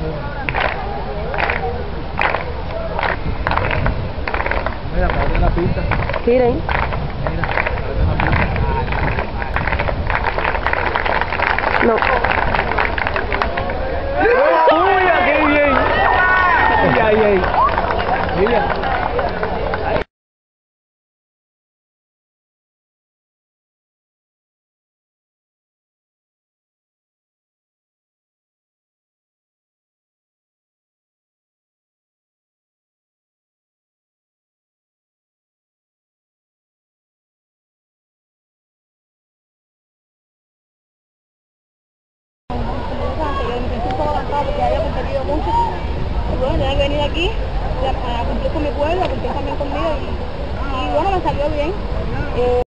Mira, para la pista. Miren. Mira, para la pista. No. ¡Uy, qué bien! ¡Ay, ay, ay! Mira. Porque había competido mucho y bueno, tenía que venir aquí a cumplir con mi pueblo, a cumplir también conmigo y bueno, me salió bien.